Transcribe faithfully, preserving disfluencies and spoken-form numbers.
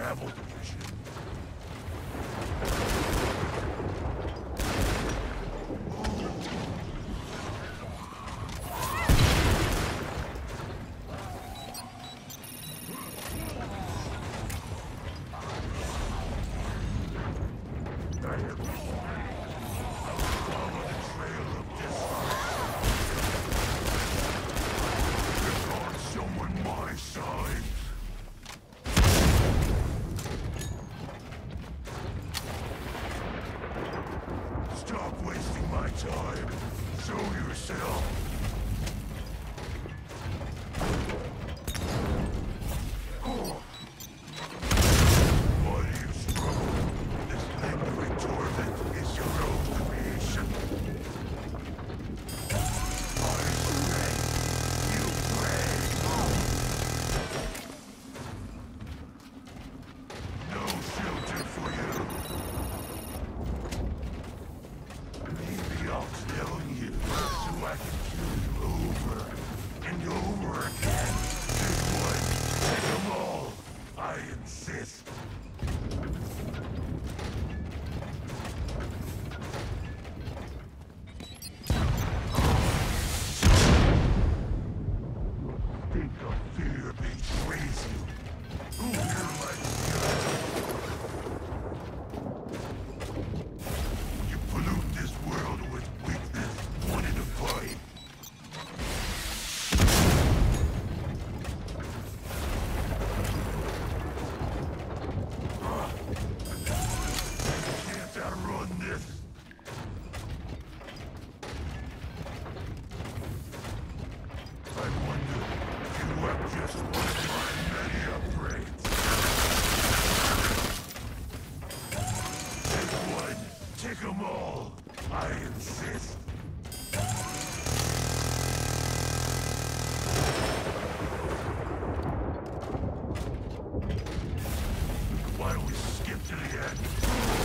Travel division. Stop wasting my time. Show yourself. Oh. Why do you struggle? This lingering torment is your own creation. I pray. You pray. No shelter for you. Maybe I'll tell you so I can kill you over and over again. This one, take them all. I insist. Think of fear betrays you. Who here likes guts? You pollute this world with weakness, wanting to fight. Ah. Can't outrun this. I wonder if you have just one of my many upgrades. Take one, take them all. I insist. Why don't we skip to the end?